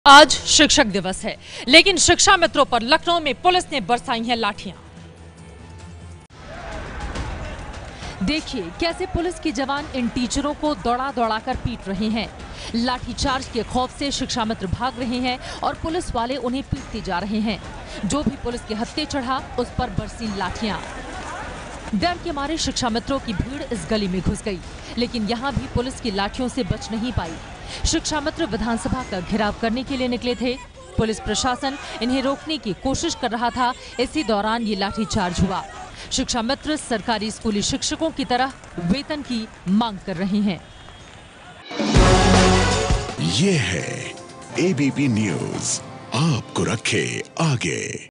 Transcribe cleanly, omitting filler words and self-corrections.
आज शिक्षक दिवस है, लेकिन शिक्षा मित्रों पर लखनऊ में पुलिस ने बरसाई हैं लाठियां। देखिए कैसे पुलिस के जवान इन टीचरों को दौड़ा दौड़ा कर पीट रहे हैं। लाठीचार्ज के खौफ से शिक्षा मित्र भाग रहे हैं और पुलिस वाले उन्हें पीटते जा रहे हैं। जो भी पुलिस के हत्थे चढ़ा उस पर बरसी लाठियां। डर के मारे शिक्षा मित्रों की भीड़ इस गली में घुस गई, लेकिन यहाँ भी पुलिस की लाठियों से बच नहीं पाई। शिक्षा मित्र विधानसभा का घेराव करने के लिए निकले थे। पुलिस प्रशासन इन्हें रोकने की कोशिश कर रहा था। इसी दौरान ये लाठीचार्ज हुआ। शिक्षा मित्र सरकारी स्कूली शिक्षकों की तरह वेतन की मांग कर रहे हैं। ये है एबीपी न्यूज़, आपको रखे आगे।